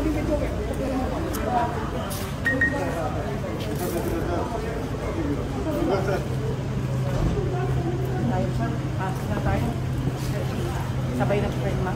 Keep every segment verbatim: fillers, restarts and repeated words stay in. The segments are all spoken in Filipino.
Sabay na friend ma.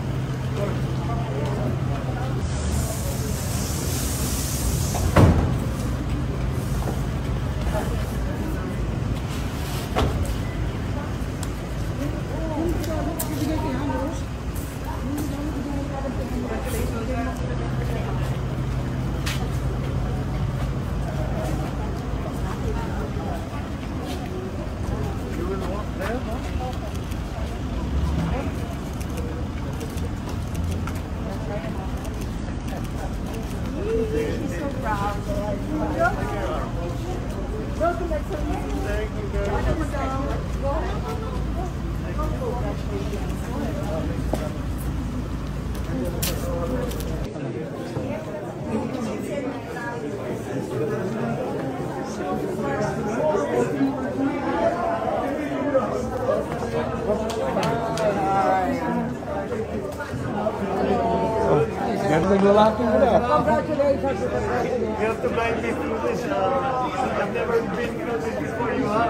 Congratulations. You have to guide me through this. Uh, I've never been through this before. You have.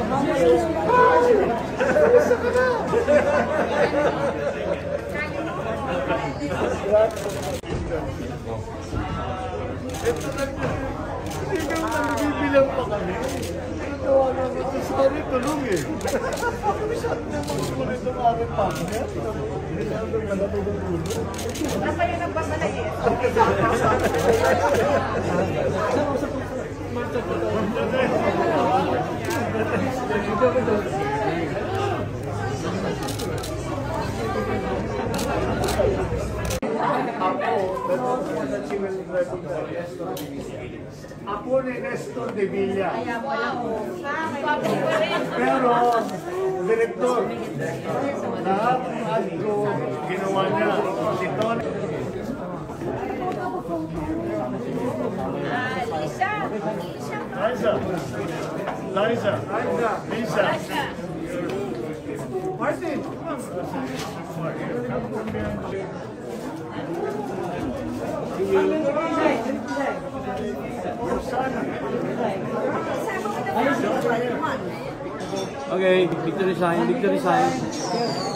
Ito lang yun. Hindi ka naman nabibilang pa kami. Ginagawa namin ito. Sorry, tulong eh. Masyado naman sulit ang aming partner. Masyado na natutulong. Wala pa yun ang basa na eh. Ako ni Nestor de Villa. Pero, direktor, lahat ng ad ko ginawa niya. Si Toni. Lisa! Liza. Liza. Lisa. Martin. Okay, victory sign, victory sign.